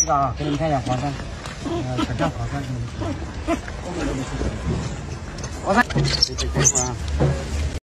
个啊，给你们看一下黄山，全站黄山。黄山，这啊。